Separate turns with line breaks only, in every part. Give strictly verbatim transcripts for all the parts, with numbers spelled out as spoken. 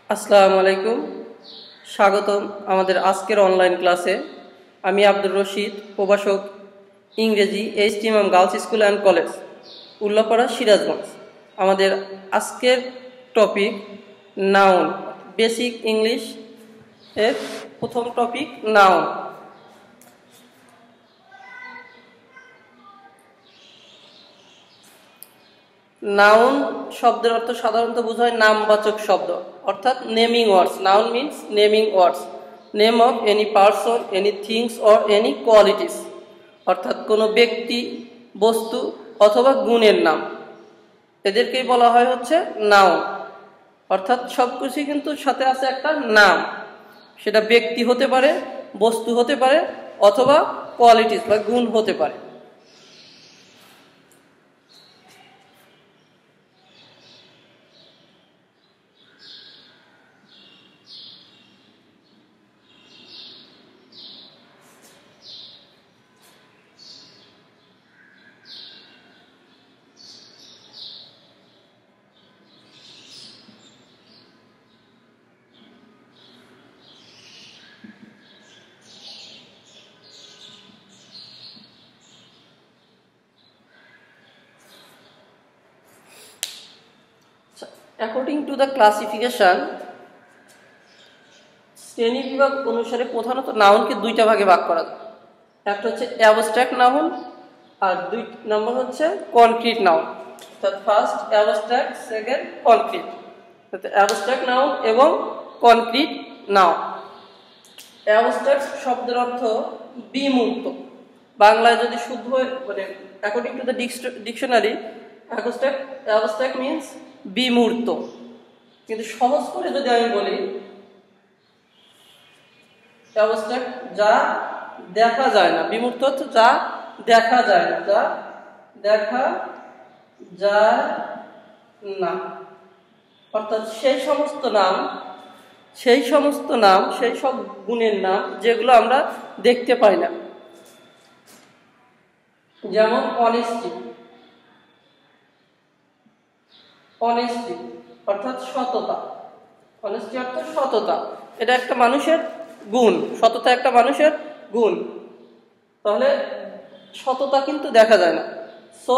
আসসালামু আলাইকুম, স্বাগতম আমাদের আজকের অনলাইন ক্লাসে। আমি আব্দুর রশিদ, প্রভাষক ইংরেজি, H T M M girls school and college, Ullapara, Sirajganj. আমাদের আজকের টপিক নাউন, বেসিক ইংলিশ এর প্রথম টপিক নাউন। নাউন শব্দের অর্থ সাধারণত বোঝায় নামবাচক শব্দ, অর্থাৎ naming words. Noun means naming words, name of any person, any things or any qualities, অর্থাৎ কোনো ব্যক্তি, বস্তু অথবা গুণের নাম, এদেরকেই বলা হয় হচ্ছে নাউন। অর্থাৎ সব কিছুই কিন্তু সাথে আছে একটা নাম, সেটা ব্যক্তি হতে পারে, বস্তু হতে পারে, অথবা কোয়ালিটিস বা গুণ হতে পারে। অ্যাকর্ডিং টু দ্য ক্লাসিফিকেশন, শ্রেণী বিভাগ অনুসারে প্রধানত নাউনকে দুইটা ভাগে ভাগ করা যায়। একটা হচ্ছে অ্যাবস্ট্রাক্ট নাউন, আর দুই নম্বর হচ্ছে কনক্রিট নাউন। অর্থাৎ first abstract, second concrete. Abstract noun এবং কনক্রিট নাউন। অ্যাবস্ট্রাক্ট শব্দের অর্থ বিমূর্ত। বাংলায় যদি শুদ্ধ মানে according to the dictionary, abstract abstract means বিমূর্ত। কিন্তু সহজ করে যদি আমি বলি, অ্যাবস্ট্রাক্ট যা দেখা যায় না, বিমূর্ত অর্থ যা দেখা যায় না, যা দেখা যায় না। অর্থাৎ সেই সমস্ত নাম, সেই সমস্ত নাম, সেই সব গুণের নাম যেগুলো আমরা দেখতে পাই না। যেমন অনেস্টি, অনেস্টি অর্থাৎ সততা। অনেস্টি অর্থ সততা, এটা একটা মানুষের গুণ। সততা একটা মানুষের গুণ। তাহলে সততা কিন্তু দেখা যায় না। সো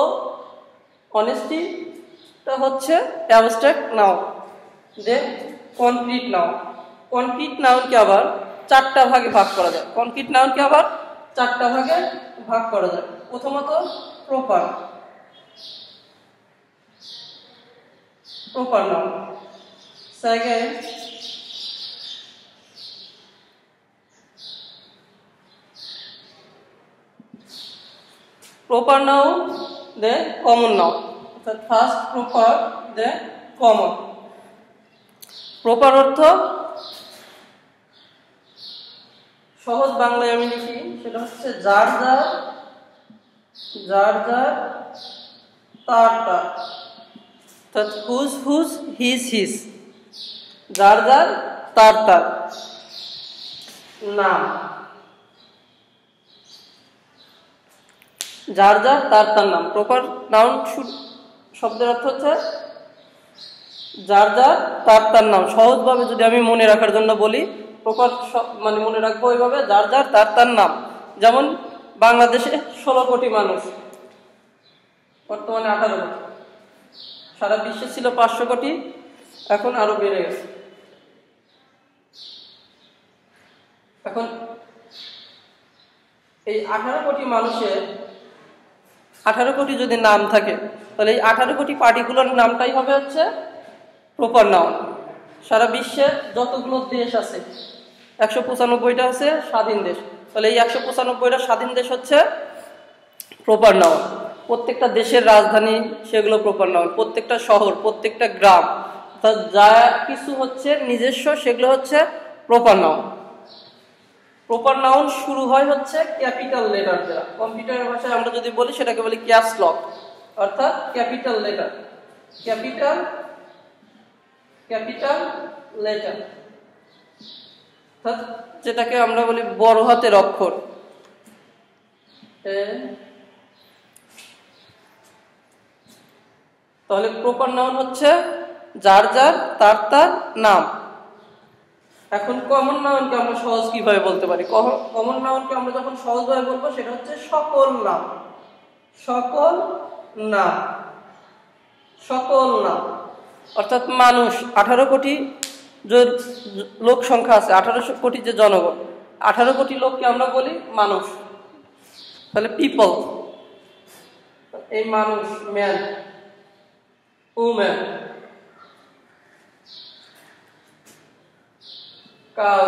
অনেস্টিটা হচ্ছে abstract noun. Then concrete noun. Concrete নাউনকে আবার চারটা ভাগে ভাগ করা যায়। কনক্রিট নাউনকে আবার চারটা ভাগে ভাগ করা যায়। প্রথমত proper, proper noun. Second proper noun, then common noun. অর্থাৎ first proper, then common. Proper অর্থ সহজ বাংলায় আমি লিখি, সেটা হচ্ছে যার যার, যার যার, তার তার। অর্থাৎ হুজ হুজ, হিজ হিজ। যার যার, তার তার নাম। যার যার, তার তার নাম। প্রপার নাউন শব্দের অর্থ হচ্ছে যার যার, তার তার নাম। সহজভাবে যদি আমি মনে রাখার জন্য বলি, প্রপার মানে মনে রাখবো ওইভাবে, যার যার, তার তার নাম। যেমন বাংলাদেশে ষোলো কোটি মানুষ, বর্তমানে আঠারো কোটি। সারা বিশ্বে ছিল পাঁচশো কোটি, এখন আরো বেড়ে গেছে। এখন এই আঠারো কোটি মানুষের আঠারো কোটি যদি নাম থাকে, তাহলে এই আঠারো কোটি পার্টিকুলার নামটাই হবে হচ্ছে প্রপার নাউন। সারা বিশ্বে যতগুলো দেশ আছে, একশো পঁচানব্বইটা আছে স্বাধীন দেশ, তাহলে এই একশো পঁচানব্বইটা স্বাধীন দেশ হচ্ছে প্রপার নাউন। প্রত্যেকটা দেশের রাজধানী, সেগুলো প্রপার নাউন। প্রত্যেকটা শহর, প্রত্যেকটা গ্রাম, অর্থাৎ যা কিছু হচ্ছে নিজস্ব, সেগুলো হচ্ছে প্রপার নাউন। প্রপার নাউন শুরু হয় হচ্ছে ক্যাপিটাল লেটার দ্বারা। কম্পিউটারের ভাষায় আমরা যদি বলি, সেটাকে বলি ক্যাপস লক, অর্থাৎ capital letter. Capital capital letter অর্থাৎ যেটাকে আমরা বলি বড় হাতের অক্ষর। তাহলে প্রপার নাউন হচ্ছে যার যার, তার তার নাম। এখন কমন নাউনকে আমরা সহজ কিভাবে বলতে পারি? কমন নাউনকে আমরা যখন সহজভাবে বলবো সেটা হচ্ছে সকল নাম। সকল নাম, সকল নাম অর্থাৎ মানুষ, আঠারো কোটি যে লোক সংখ্যা আছে, আঠারোশো কোটি যে জনগণ, আঠারো কোটি লোককে আমরা বলি মানুষ। তাহলে পিপল, এই মানুষ, ম্যান, উম্যান, কাউ,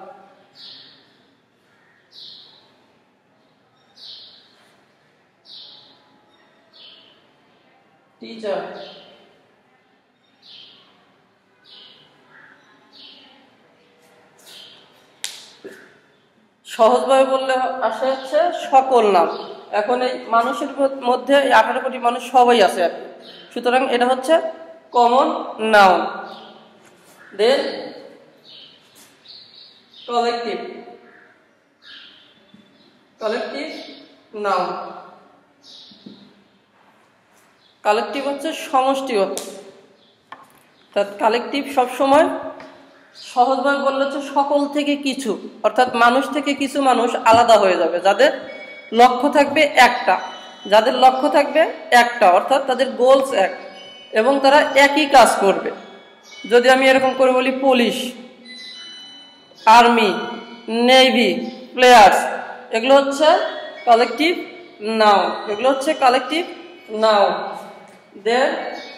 টিচার, সহজভাবে বললে আসে হচ্ছে সকল নাম। এখন এই মানুষের মধ্যে এই আঠারো কোটি মানুষ সবাই আছে আর কি, সুতরাং এটা হচ্ছে common noun. Then collective, collective noun. Collective হচ্ছে সমষ্টিগত, কালেকটিভ সবসময় সহজভাবে বললে হচ্ছে সকল থেকে কিছু, অর্থাৎ মানুষ থেকে কিছু মানুষ আলাদা হয়ে যাবে, যাদের লক্ষ্য থাকবে একটা, যাদের লক্ষ্য থাকবে একটা অর্থাৎ তাদের গোলস এক, এবং তারা একই কাজ করবে। যদি আমি এরকম করে বলি পুলিশ, আর্মি, নেভি, প্লেয়ার্স, এগুলো হচ্ছে কালেকটিভ নাউন, এগুলো হচ্ছে collective noun. Then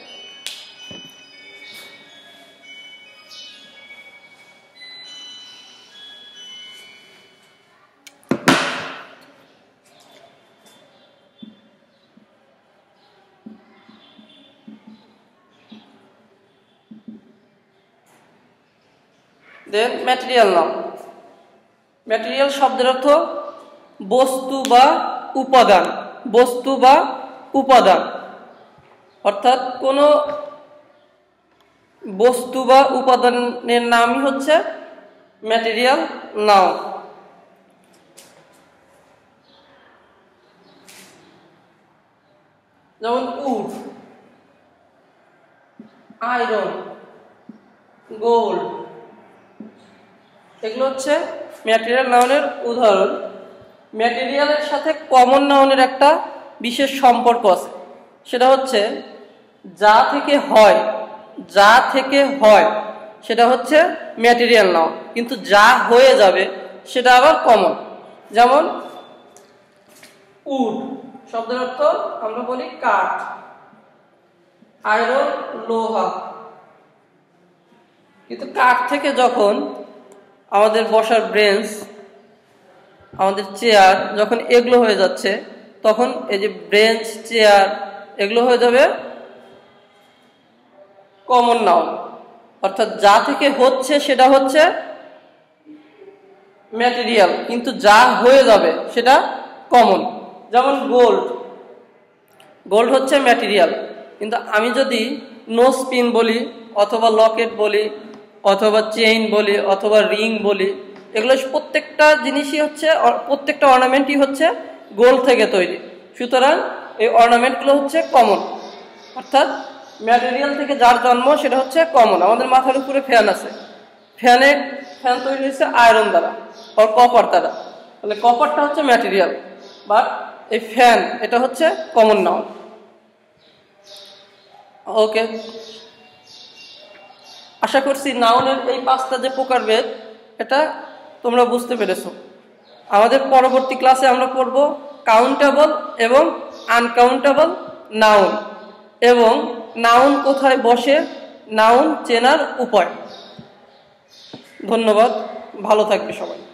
then material noun. Material শব্দের অর্থ বস্তু বা উপাদান, বস্তু বা উপাদান, অর্থাৎ কোনো বস্তু বা উপাদানের নামই হচ্ছে ম্যাটেরিয়াল নাউন। যেমন উড, আয়রন, গোল্ড, এগুলো হচ্ছে ম্যাটেরিয়াল নাউনের উদাহরণ। ম্যাটেরিয়ালের সাথে কমন নাউনের একটা বিশেষ সম্পর্ক আছে, সেটা হচ্ছে যা থেকে হয়, যা থেকে হয় সেটা হচ্ছে ম্যাটেরিয়াল নাউন, কিন্তু যা হয়ে যাবে সেটা আবার কমন। যেমন উড শব্দের অর্থ আমরা বলি কাঠ, আয়রন লোহা, কিন্তু কাঠ থেকে যখন আমাদের বসার বেঞ্চ, আমাদের চেয়ার, যখন এগুলো হয়ে যাচ্ছে তখন এই যে বেঞ্চ, চেয়ার এগুলো হয়ে যাবে কমন নাউন, অর্থাৎ যা থেকে হচ্ছে সেটা হচ্ছে ম্যাটেরিয়াল, কিন্তু যা হয়ে যাবে সেটা কমন। যেমন গোল্ড, গোল্ড হচ্ছে ম্যাটেরিয়াল, কিন্তু আমি যদি নোজ পিন বলি, অথবা লকেট বলি, অথবা চেইন বলি, অথবা রিং বলি, এগুলো প্রত্যেকটা জিনিসই হচ্ছে, প্রত্যেকটা অর্নামেন্টই হচ্ছে গোল্ড থেকে তৈরি, সুতরাং এই অর্নামেন্টগুলো হচ্ছে কমন, অর্থাৎ ম্যাটেরিয়াল থেকে যার জন্ম সেটা হচ্ছে কমন। আমাদের মাথার উপরে ফ্যান আছে, ফ্যানে ফ্যান তৈরি হয়েছে আয়রন দ্বারা আর কপার দ্বারা, তাহলে কপারটা হচ্ছে ম্যাটেরিয়াল, বাট এই ফ্যান এটা হচ্ছে কমন নাউন। ওকে, আশা করছি নাউনের এই পাঁচটা যে প্রকারভেদ এটা তোমরা বুঝতে পেরেছো। আমাদের পরবর্তী ক্লাসে আমরা পড়ব কাউন্টেবল এবং আনকাউন্টেবল নাউন, এবং নাউন কোথায় বসে, নাউন চেনার উপায়। ধন্যবাদ, ভালো থাকবে সবাই।